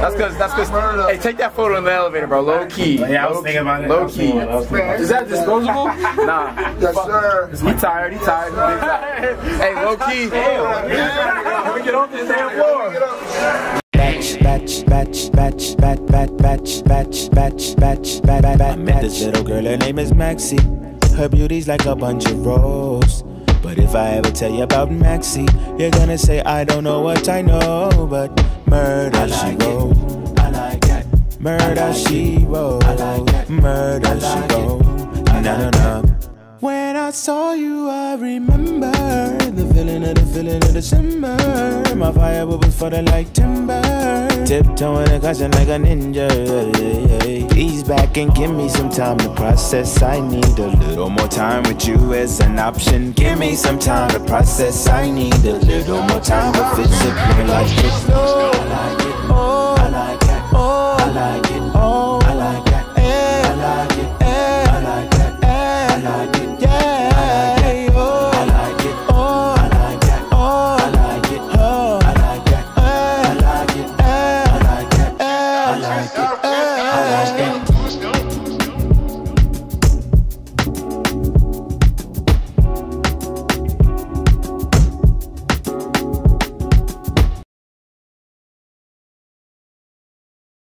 That's cause. Hey, take that photo in the elevator, bro. Low key. Yeah, I was thinking about it. Low key. Is that disposable? Nah. Yes, sir. He tired. Hey, low key. Let me get off this damn floor. I met this little girl, her name is Maxie. Her beauty's like a bunch of roses. But if I ever tell you about Maxie, you're gonna say I don't know what I know. But murder she wrote, murder she wrote, murder she wrote, na. When I saw you, I remember the feeling of December. My fire was for the like timber. Tiptoeing and cussing like a ninja. Ease back and give me some time to process. I need a little more time with you as an option. Give me some time to process. I need a little more time with physical like it slow. Oh.